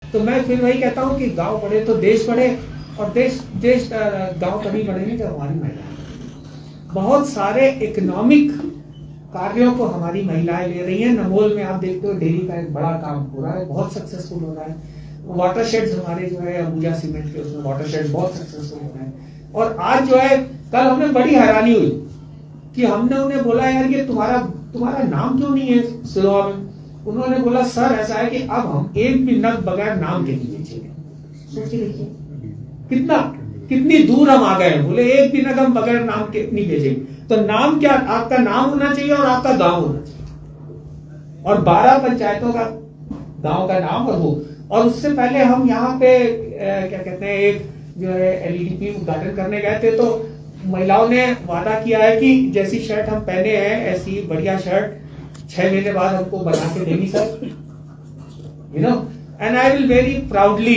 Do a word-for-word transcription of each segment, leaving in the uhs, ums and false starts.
तो मैं फिर वही कहता हूँ कि गांव बढ़े तो देश बढ़े, और देश देश गांव कभी बढ़ेंगे जब हमारी महिलाएं, बहुत सारे इकोनॉमिक कार्यों को हमारी महिलाएं ले रही हैं। नमोल में आप देखते हो डेयरी का एक बड़ा काम हो रहा है, बहुत सक्सेसफुल हो रहा है। वाटर शेड्स हमारे जो है अंबुजा सीमेंट के, उसमें वाटर शेड बहुत सक्सेसफुल हो रहे हैं। और आज जो है, कल हमें बड़ी हैरानी हुई कि हमने उन्हें बोला यार ये तुम्हारा तुम्हारा नाम क्यों नहीं है सिलोआ में। उन्होंने बोला सर ऐसा है कि अब हम एक भी नग बगैर नाम के नहीं बेचेंगे। सोचिए देखिए कितना कितनी दूर हम आ गए। बोले एक भी नग हम बगैर नाम के नहीं बेचेंगे। तो नाम क्या, आपका नाम होना चाहिए और आपका गांव होना चाहिए, और बारह पंचायतों का गांव का नाम और वो। और उससे पहले हम यहाँ पे ए, क्या कहते हैं, एक जो है एलईडीपी उद्घाटन करने गए थे, तो महिलाओं ने वादा किया है कि जैसी शर्ट हम पहने हैं ऐसी बढ़िया शर्ट छह महीने बाद हमको बना के देगी sir, you know, and I will very proudly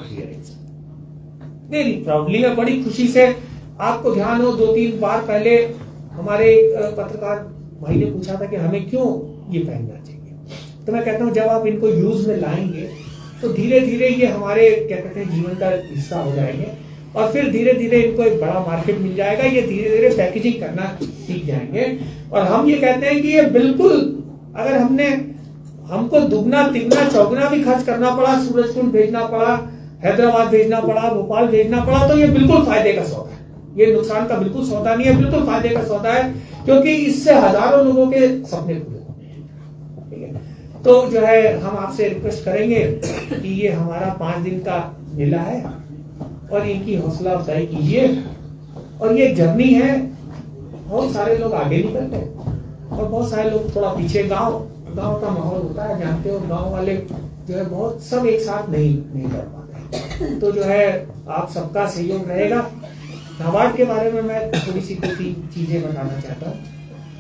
very proudly मैं बड़ी खुशी से, आपको ध्यान हो दो तीन बार पहले हमारे पत्रकार भाई ने पूछा था कि हमें क्यों ये पहनना चाहिए। तो मैं कहता हूं जब आप इनको यूज में लाएंगे तो धीरे धीरे ये हमारे क्या कहते हैं जीवन का हिस्सा हो जाएंगे, और फिर धीरे धीरे इनको एक बड़ा मार्केट मिल जाएगा। ये धीरे धीरे पैकेजिंग करना सीख जाएंगे। और हम ये कहते हैं कि ये बिल्कुल, अगर हमने हमको दुगना तिगना चौगुना भी खर्च करना पड़ा, सूरजकुंड भेजना पड़ा, हैदराबाद भेजना पड़ा, भोपाल भेजना पड़ा, तो ये बिल्कुल फायदे का सौदा है। ये नुकसान का बिल्कुल सौदा नहीं है, बिल्कुल फायदे का सौदा है, क्योंकि इससे हजारों लोगों के सपने पूरे होंगे। ठीक है, तो जो है हम आपसे रिक्वेस्ट करेंगे कि ये हमारा पांच दिन का मेला है और इनकी हौसला अफजाई कीजिए। और ये जर्नी है, बहुत सारे लोग आगे निकलते हैं और बहुत सारे लोग थोड़ा पीछे। गांव गांव का माहौल होता है, जानते हो, गांव वाले जो है बहुत सब एक साथ नहीं नहीं कर पाते। तो जो है आप सबका सहयोग रहेगा। नाबार्ड के बारे में मैं थोड़ी सी दो तीन चीजें बताना चाहता हूँ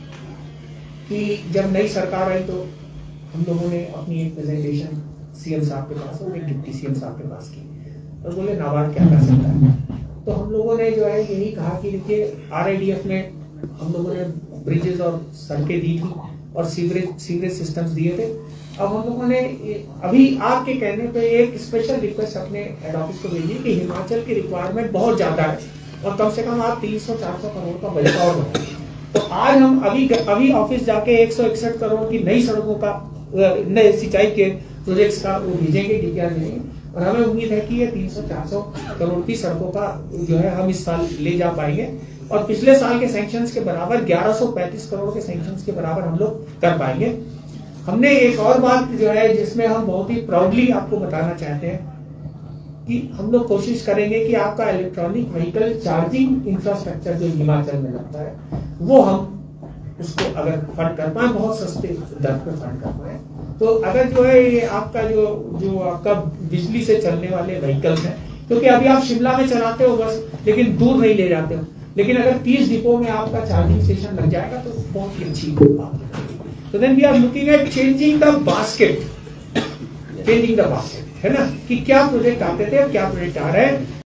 कि जब नई सरकार आई तो हम लोगों ने अपनी एक प्रेजेंटेशन सीएम साहब के पास और एक डिप्टी सीएम साहब के पास की, और बोले नाबार्ड क्या कर सकता है। तो हम लोगों ने जो है यही कहा कि देखिए आरआईडीएफ में हम लोगों ने ब्रिजेस और सड़कें दी थी और सीवरेज सीवरेज सिस्टम्स दिए थे। अब हम लोगों ने अभी आपके कहने पे एक स्पेशल रिक्वेस्ट अपने हेड ऑफिस को भेजी कि हिमाचल की रिक्वायरमेंट बहुत ज्यादा है और कम से कम आप तीन सौ चार सौ करोड़ का बजट और बनाए। तो आज हम अभी अभी ऑफिस जाके एक सौ इकसठ करोड़ की नई सड़कों का, नए सिंचाई के प्रोजेक्ट्स का वो भेजेंगे, डीपीआर भेजेंगे, और हमें उम्मीद है कि ये तीन सौ चार सौ करोड़ की सड़कों का जो है हम इस साल ले जा पाएंगे, और पिछले साल के सैंक्शंस के बराबर ग्यारह सौ पैंतीस करोड़ के सैंक्शंस के बराबर हम लोग कर पाएंगे। हमने एक और बात जो है जिसमें हम बहुत ही प्राउडली आपको बताना चाहते हैं कि हम लोग कोशिश करेंगे कि आपका इलेक्ट्रॉनिक व्हीकल चार्जिंग इंफ्रास्ट्रक्चर जो हिमाचल में लगता है वो हम उसको अगर फंड कर पाए, बहुत सस्ते दर पर फंड कर पाए, तो अगर जो है ये आपका जो जो आपका बिजली से चलने वाले व्हीकल्स हैं, क्योंकि अभी आप शिमला में चलाते हो बस, लेकिन दूर नहीं ले जाते हो, लेकिन अगर तीस डिपो में आपका चार्जिंग स्टेशन लग जाएगा तो बहुत ही अच्छी बात है। तो then we are looking at changing the basket, changing the basket, है ना, कि क्या प्रोजेक्ट आते थे और क्या प्रोजेक्ट आ रहे हैं।